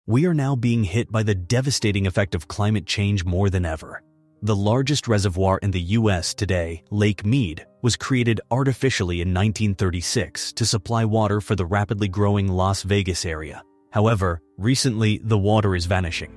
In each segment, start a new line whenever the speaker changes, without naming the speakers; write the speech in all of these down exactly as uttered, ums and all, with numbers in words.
We are now being hit by the devastating effect of climate change more than ever. The largest reservoir in the U S today, Lake Mead, was created artificially in nineteen thirty-six to supply water for the rapidly growing Las Vegas area. However, recently the water is vanishing.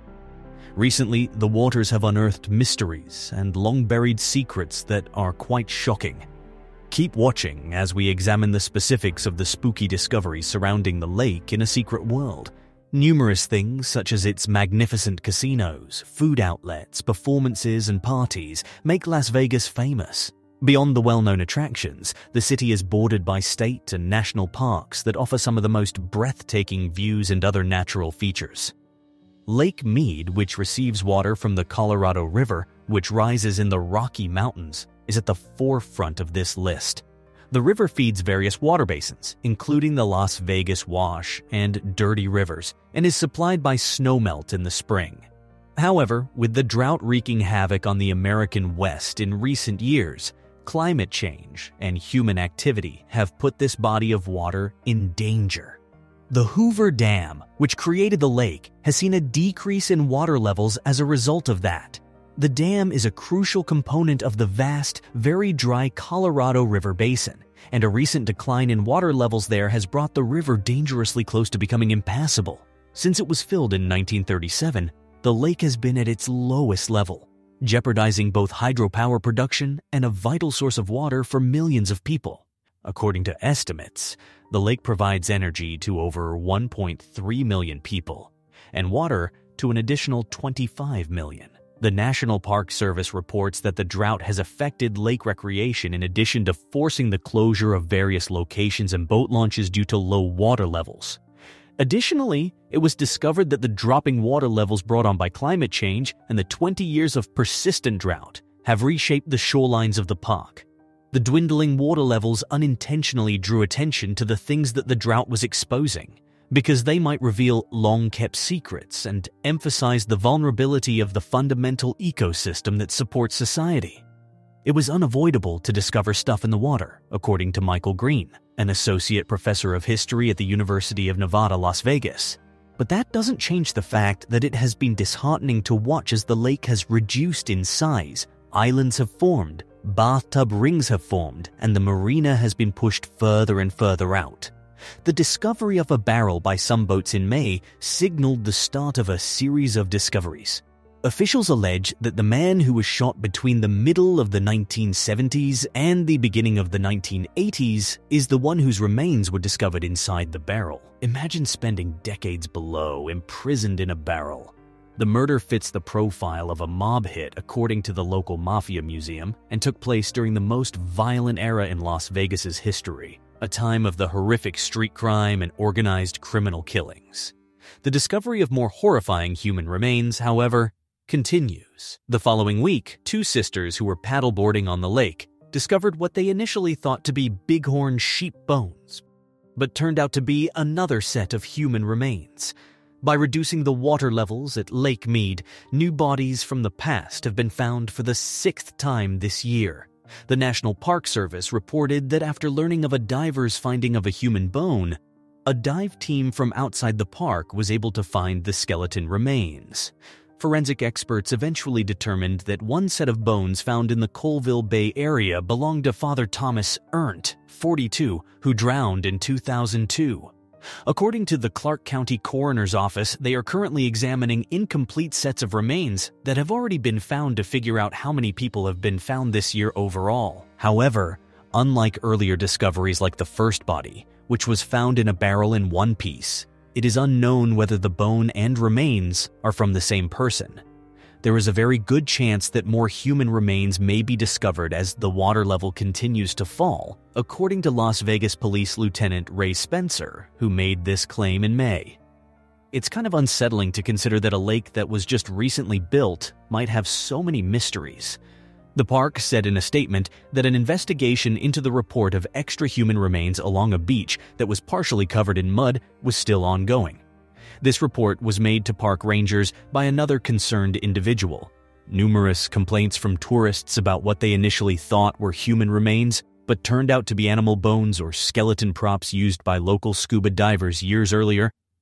Recently, the waters have unearthed mysteries and long-buried secrets that are quite shocking. Keep watching as we examine the specifics of the spooky discoveries surrounding the lake in a secret world. Numerous things such as its magnificent casinos, food outlets, performances and parties make Las Vegas famous. Beyond the well-known attractions, the city is bordered by state and national parks that offer some of the most breathtaking views and other natural features. Lake Mead, which receives water from the Colorado River, which rises in the Rocky Mountains, is at the forefront of this list. The river feeds various water basins, including the Las Vegas Wash and Dirty Rivers, and is supplied by snowmelt in the spring. However, with the drought wreaking havoc on the American West in recent years, climate change and human activity have put this body of water in danger. The Hoover Dam, which created the lake, has seen a decrease in water levels as a result of that. The dam is a crucial component of the vast, very dry Colorado River basin, and a recent decline in water levels there has brought the river dangerously close to becoming impassable. Since it was filled in nineteen thirty-seven, the lake has been at its lowest level, jeopardizing both hydropower production and a vital source of water for millions of people. According to estimates, the lake provides energy to over one point three million people, and water to an additional twenty-five million. The National Park Service reports that the drought has affected lake recreation in addition to forcing the closure of various locations and boat launches due to low water levels. Additionally, it was discovered that the dropping water levels brought on by climate change and the twenty years of persistent drought have reshaped the shorelines of the park. The dwindling water levels unintentionally drew attention to the things that the drought was exposing, because they might reveal long-kept secrets and emphasize the vulnerability of the fundamental ecosystem that supports society. It was unavoidable to discover stuff in the water, according to Michael Green, an associate professor of history at the University of Nevada, Las Vegas. But that doesn't change the fact that it has been disheartening to watch as the lake has reduced in size, islands have formed, bathtub rings have formed, and the Marina has been pushed further and further out. The discovery of a barrel by some boats in May signaled the start of a series of discoveries. Officials allege that the man who was shot between the middle of the nineteen seventies and the beginning of the nineteen eighties is the one whose remains were discovered inside the barrel. Imagine spending decades below, imprisoned in a barrel. The murder fits the profile of a mob hit according to the local mafia museum and took place during the most violent era in Las Vegas's history, a time of the horrific street crime and organized criminal killings. The discovery of more horrifying human remains, however, continues. The following week, two sisters who were paddleboarding on the lake discovered what they initially thought to be bighorn sheep bones, but turned out to be another set of human remains. By reducing the water levels at Lake Mead, new bodies from the past have been found for the sixth time this year. The National Park Service reported that after learning of a diver's finding of a human bone, a dive team from outside the park was able to find the skeleton remains. Forensic experts eventually determined that one set of bones found in the Colville Bay area belonged to Father Thomas Erndt, forty-two, who drowned in two thousand two. According to the Clark County Coroner's Office, they are currently examining incomplete sets of remains that have already been found to figure out how many people have been found this year overall. However, unlike earlier discoveries like the first body, which was found in a barrel in one piece, it is unknown whether the bone and remains are from the same person. There is a very good chance that more human remains may be discovered as the water level continues to fall, according to Las Vegas Police Lieutenant Ray Spencer, who made this claim in May. It's kind of unsettling to consider that a lake that was just recently built might have so many mysteries. The park said in a statement that an investigation into the report of extra human remains along a beach that was partially covered in mud was still ongoing. This report was made to park rangers by another concerned individual. Numerous complaints from tourists about what they initially thought were human remains, but turned out to be animal bones or skeleton props used by local scuba divers years earlier,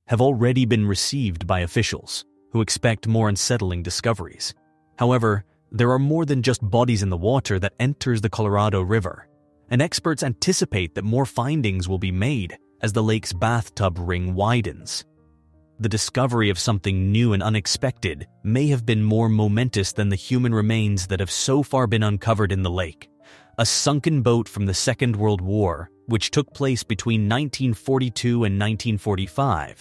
have already been received by officials, who expect more unsettling discoveries. However, there are more than just bodies in the water that enters the Colorado River, and experts anticipate that more findings will be made as the lake's bathtub ring widens. The discovery of something new and unexpected may have been more momentous than the human remains that have so far been uncovered in the lake. A sunken boat from the Second World War, which took place between nineteen forty-two and nineteen forty-five,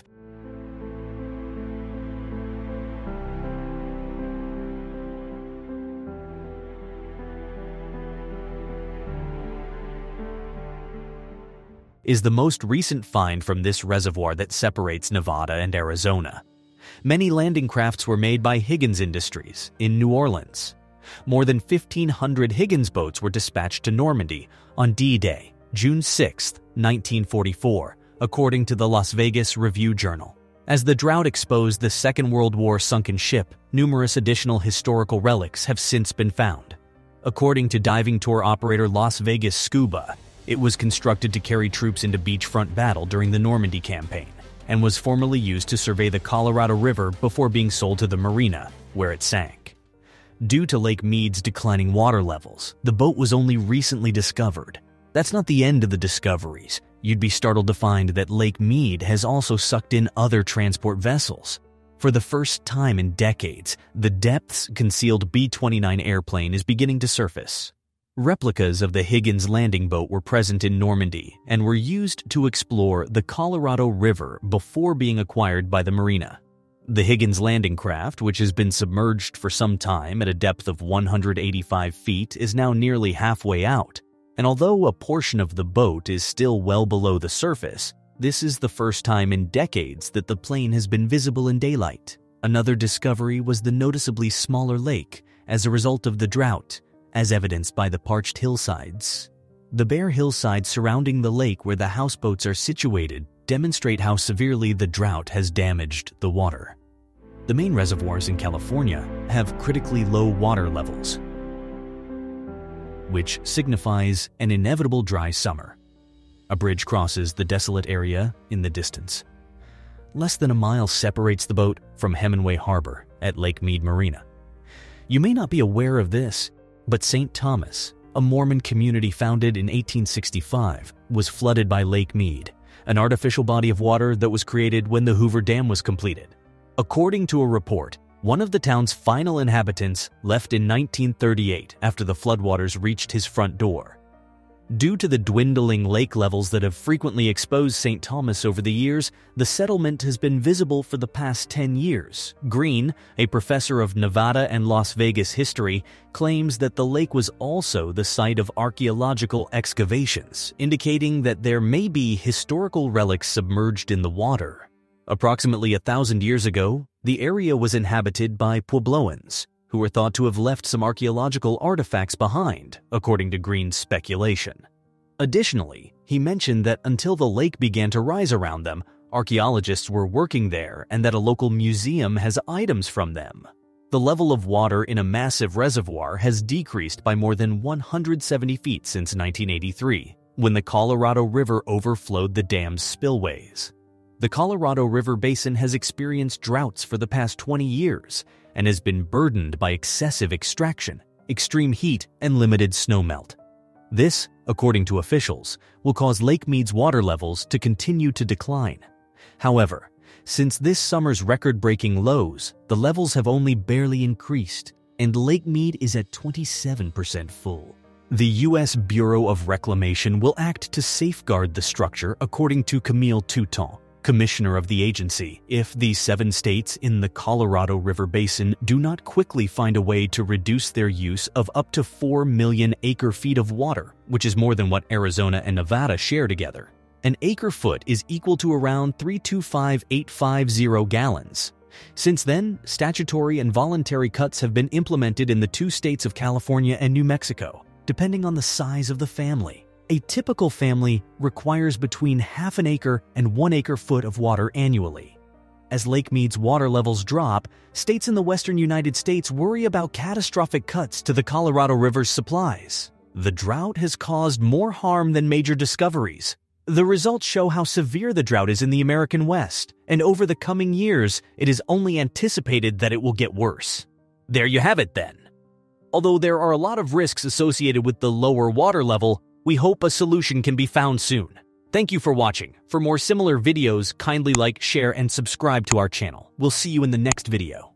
is the most recent find from this reservoir that separates Nevada and Arizona. Many landing crafts were made by Higgins Industries in New Orleans. More than fifteen hundred Higgins boats were dispatched to Normandy on D-Day, June sixth, nineteen forty-four, according to the Las Vegas Review-Journal. As the drought exposed the Second World War sunken ship, numerous additional historical relics have since been found. According to diving tour operator Las Vegas Scuba, it was constructed to carry troops into beachfront battle during the Normandy campaign and was formerly used to survey the Colorado River before being sold to the Marina, where it sank. Due to Lake Mead's declining water levels, the boat was only recently discovered. That's not the end of the discoveries. You'd be startled to find that Lake Mead has also sucked in other transport vessels. For the first time in decades, the depths-concealed B twenty-nine airplane is beginning to surface. Replicas of the Higgins landing boat were present in Normandy and were used to explore the Colorado River before being acquired by the Marina. The Higgins landing craft, which has been submerged for some time at a depth of one hundred eighty-five feet, is now nearly halfway out. And although a portion of the boat is still well below the surface, this is the first time in decades that the plane has been visible in daylight. Another discovery was the noticeably smaller lake as a result of the drought, as evidenced by the parched hillsides. The bare hillsides surrounding the lake where the houseboats are situated demonstrate how severely the drought has damaged the water. The main reservoirs in California have critically low water levels, which signifies an inevitable dry summer. A bridge crosses the desolate area in the distance. Less than a mile separates the boat from Hemenway Harbor at Lake Mead Marina. You may not be aware of this, but Saint Thomas, a Mormon community founded in eighteen sixty-five, was flooded by Lake Mead, an artificial body of water that was created when the Hoover Dam was completed. According to a report, one of the town's final inhabitants left in nineteen thirty-eight after the floodwaters reached his front door. Due to the dwindling lake levels that have frequently exposed Saint Thomas over the years, the settlement has been visible for the past ten years. Green, a professor of Nevada and Las Vegas history, claims that the lake was also the site of archaeological excavations, indicating that there may be historical relics submerged in the water. Approximately a thousand years ago, the area was inhabited by Puebloans, who were thought to have left some archaeological artifacts behind, according to Green's speculation. Additionally, he mentioned that until the lake began to rise around them, archaeologists were working there and that a local museum has items from them. The level of water in a massive reservoir has decreased by more than one hundred seventy feet since nineteen eighty-three, when the Colorado River overflowed the dam's spillways. The Colorado River Basin has experienced droughts for the past twenty years and has been burdened by excessive extraction, extreme heat, and limited snowmelt. This, according to officials, will cause Lake Mead's water levels to continue to decline. However, since this summer's record-breaking lows, the levels have only barely increased, and Lake Mead is at twenty-seven percent full. The U S Bureau of Reclamation will act to safeguard the structure, according to Camille Touton, commissioner of the agency, if the seven states in the Colorado River Basin do not quickly find a way to reduce their use of up to four million acre-feet of water, which is more than what Arizona and Nevada share together. An acre-foot is equal to around three hundred twenty-five thousand eight hundred fifty gallons. Since then, statutory and voluntary cuts have been implemented in the two states of California and New Mexico, depending on the size of the family. A typical family requires between half an acre and one acre foot of water annually. As Lake Mead's water levels drop, states in the western United States worry about catastrophic cuts to the Colorado River's supplies. The drought has caused more harm than major discoveries. The results show how severe the drought is in the American West, and over the coming years, it is only anticipated that it will get worse. There you have it then. Although there are a lot of risks associated with the lower water level, we hope a solution can be found soon. Thank you for watching. For more similar videos, kindly like, share, and subscribe to our channel. We'll see you in the next video.